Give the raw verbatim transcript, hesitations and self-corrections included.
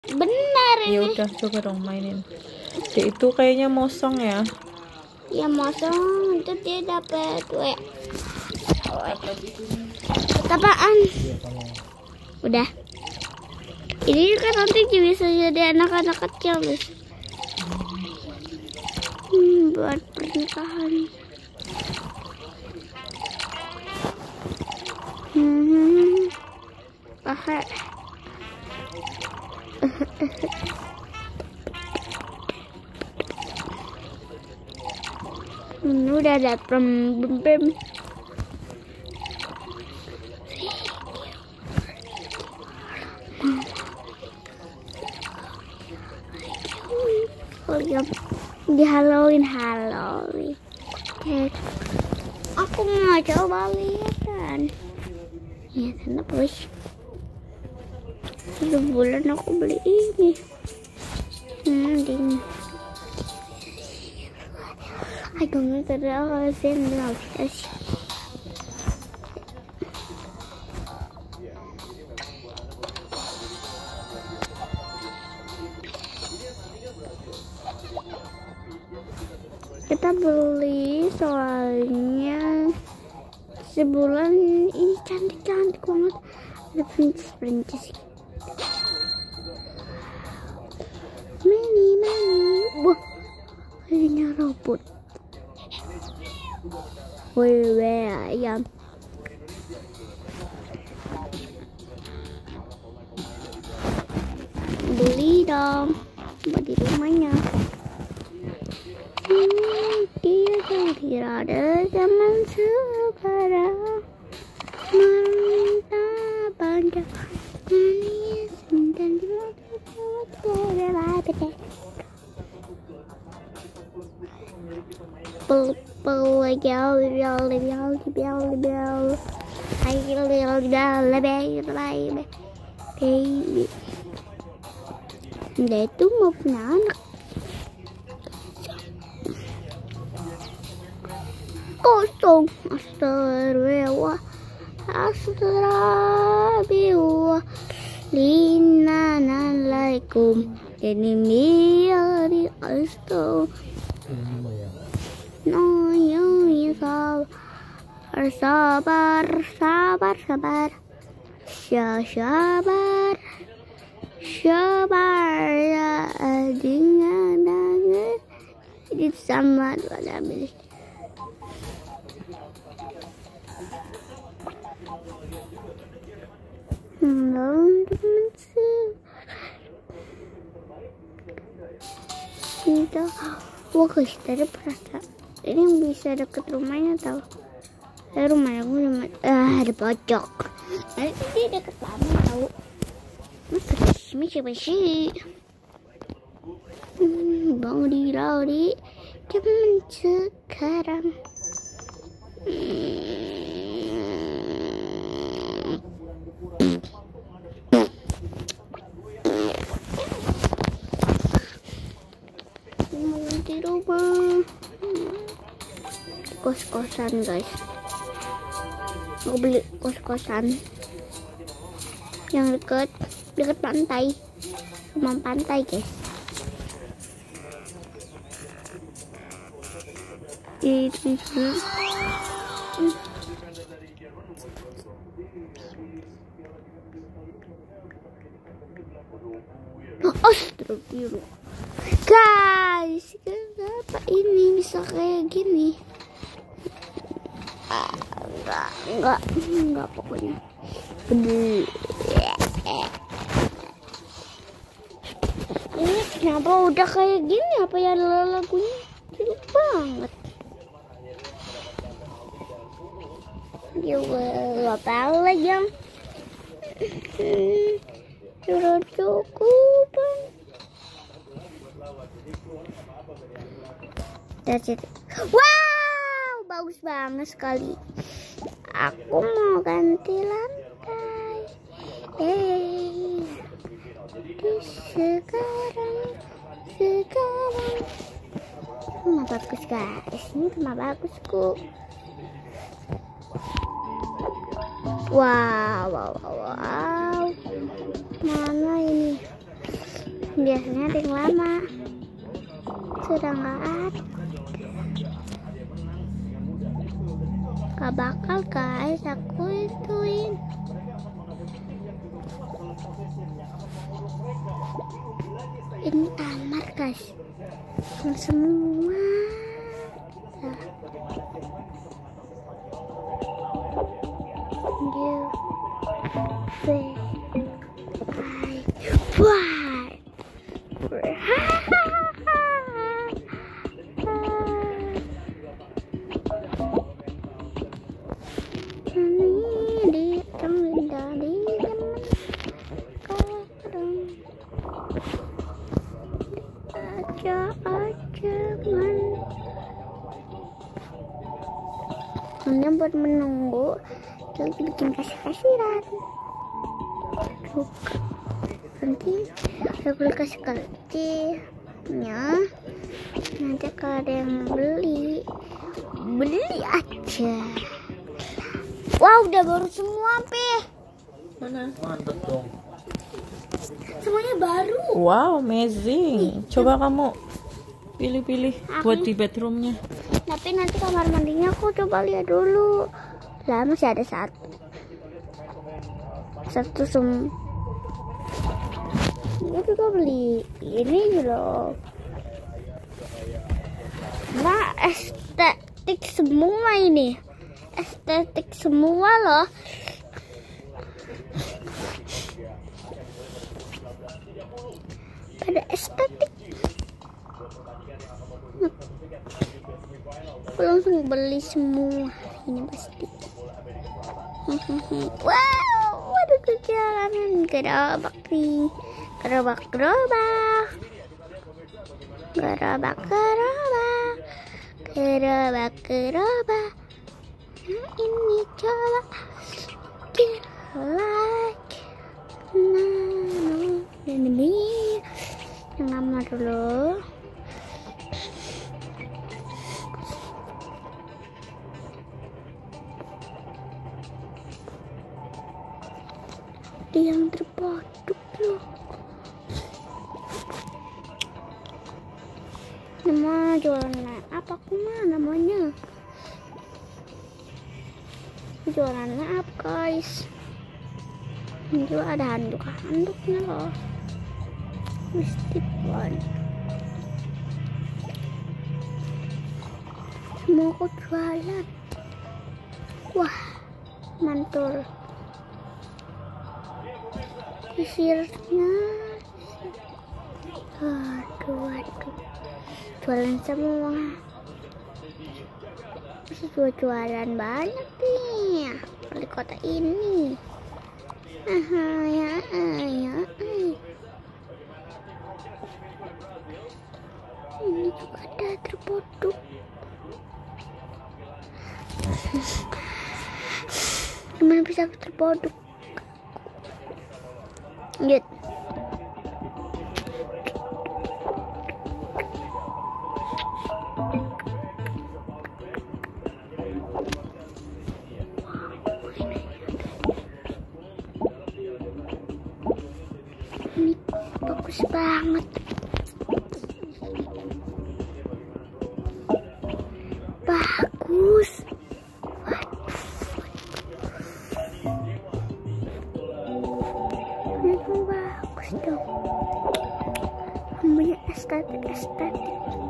Benar ini. Ya udah, coba dong mainin. Dek itu kayaknya mosong ya. Ya mosong itu dia dapat we. Apaan? Udah. Ini kan nanti bisa jadi anak-anak kecil, guys. Hmm, buat pernikahan. Hmm, pakai. Ini udah ada pem-pem. Oh ya, di Halloween Halloween. Oke. Aku mau coba lihat kan. Ya, sana bos. Tiga bulan aku beli ini. Hmm, ding. I don't know how to say it. Kita beli soalnya sebulan ini cantik-cantik banget, ada princess-princess. Mini mini, wah, ini robot. Wewe ayam. Beli dong, buat di rumahnya. Dia tidak ada zaman sekarang, meminta panjang manis dan pel pel jauh jauh jauh jauh jauh ayo jauh jauh lebih lebih baby. Dia itu mau punya anak. Kosong. Astagfirullah. Astagfirullah. Linanalaikum. Ini miari astagfirullah. No, yo, yo, sabar, sabar, sabar. Sabar, sabar ya dengan dengan di sama dua belas. Kita, wah guys, tadi perasaan ini bisa deket rumahnya tau. Eh, rumahnya gue rumah, ah, ada pojok. Nanti dia deket banget tau. Masa sih siapa sih? Hmm, bang di lauri, cuman sekarang. Di rumah kos-kosan guys, mau beli kos-kosan yang deket deket pantai, rumah pantai guys. Itu astagfirullah. Guys, kenapa ini bisa kayak gini? Ah, enggak, enggak, enggak pokoknya. Ini kenapa udah kayak gini? Apa ya lagunya? Jelek banget. Ya Allah, apa lagi yang sudah cukup. That's it. Wow, bagus banget sekali. Aku mau ganti lantai. Eh, sekarang, sekarang. Rumah bagus guys. Ini rumah bagusku. Wow, wow, wow, wow. Mana ini? Biasanya ada yang lama. Sudah nggak ada. Gak bakal guys, aku ituin. Ini kamar guys, yang semua. Nah. New, three, five, why? Hanya buat menunggu kita bikin kasih-kasiran. Nanti ada kulkas kecilnya. Nanti kalau ada yang beli, beli aja. Wow, udah baru semua, Pi. Mana? Mantap dong. Semuanya baru. Wow, amazing. Coba kamu pilih-pilih buat di bedroomnya. Tapi nanti kamar mandinya aku coba lihat dulu. Lah masih ada satu. Satu sem. Aku juga beli ini loh. Nah, estetik semua ini. Estetik semua loh. Pada estetik. Aku langsung beli semua ini pasti. Wow, ada perjalanan gerobak nih, gerobak gerobak, gerobak gerobak, gerobak gerobak. Nah, ini coba kita like, nah, ini yang lama dulu. Yang terpodok loh. Nama jualan apa aku mah namanya? Jualannya apa guys? Ini juga ada handuk-handuknya loh. Mesti pon. Semua aku jualan. Wah, mantul. Sisirnya, aduh, aduh, jualan semua, masih jualan banyak nih di kota ini. Aha, ya, ya, ini juga ada terpodok. Gimana bisa terpodok? Lihat. Ini bagus banget. Bagus. Bagus dong, punya estetik estetik.